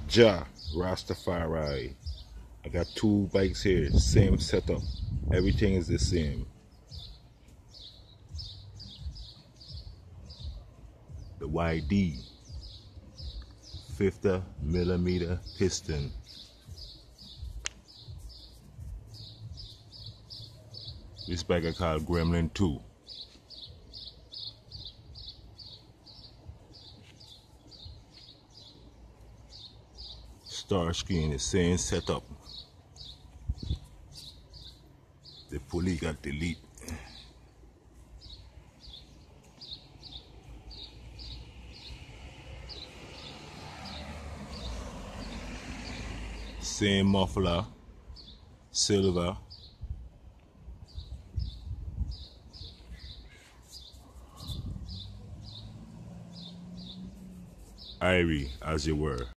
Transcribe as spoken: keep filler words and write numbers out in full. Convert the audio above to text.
Ja Rastafari. I got two bikes here, same setup. Everything is the same. The Y D fifty millimeter piston. This bike I call Gremlin two. Star screen, the same setup. The pulley got delete. Same muffler, silver. Irie as you were.